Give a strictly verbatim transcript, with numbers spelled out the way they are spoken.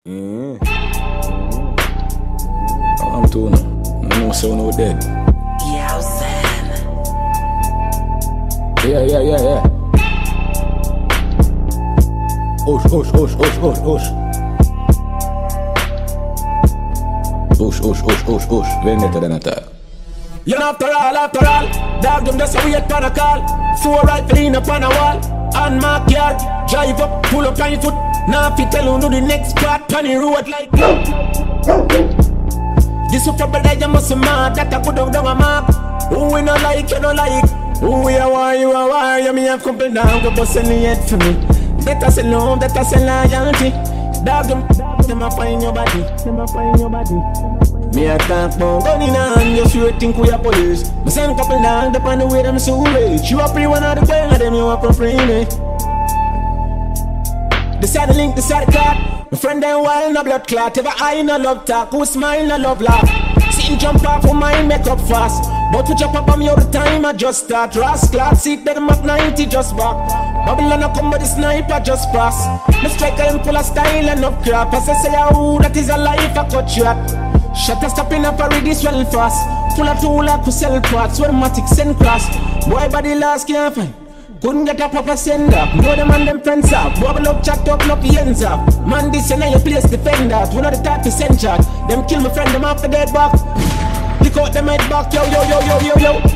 Mm. I'm too now. I know so no dead. Yo, Sam. Yeah, yeah, yeah, yeah. Hush, hush, hush, hush, hush, hush. Hush, hush, hush, hush, hush. Vendetta than attack. You know, after all, after all, dog them just a wait for a call. Four rifle in up on a wall. On my yard, drive up, pull up on your foot. Now if you tell you no the next part, on the road like this is for brother, you must mad. That I put down down a mark. Who we not like, you don't like. Who we are, why you are, why you me have company down. Go bust in the head for me. That I say love, that I say loyalty. Dog them, them a find your body. Them a find your body. Me a talk about gun in hand, just you think we are police. Me send couple down, depend on the way them so rich. You a pre one of the gang of them, you a pre me. Decide the link, decide the card. My friend them wild, no blood clot. Ever I no love talk, who smile, no love laugh. Sitting jump off for mine, make up fast. But we jump up on me all the time, I just start. Rascal, seat that them up ninety, just back. Babylon a come but the sniper just pass. The striker them full of style and up crap. As I say, oh, that is a life I cut you at. Shut a stop in a parry this well fast. Full of tool like to sell parts. Where matic send cross. Boy body last can't find. Couldn't get a proper send up. Know them and them friends up. Bubble up, chat up, knock the ends up. Man, this and your place defend that. We know the type to send chat. Them kill my friend, them after dead back. Lick out them head back, yo, yo, yo, yo, yo, yo.